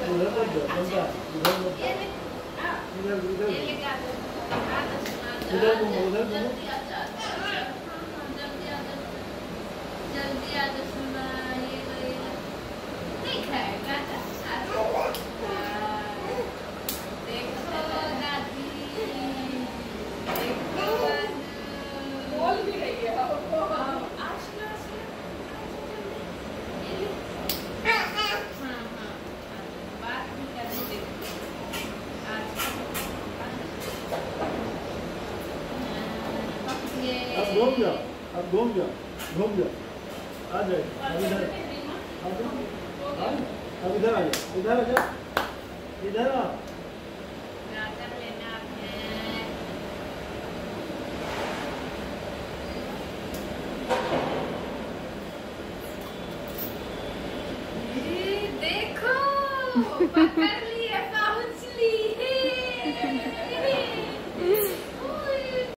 उधर मत दो बंदा उधर मत इधर इधर इधर जल्दी आ जा जल्दी आ जा सुना ये नहीं खाएगा देखो दादी देखो बोल भी रही है घूम जाओ अब घूम जाओ आ जाए अब इधर अब इधर आ जाओ इधर आ जाओ इधर आ देखो पकड़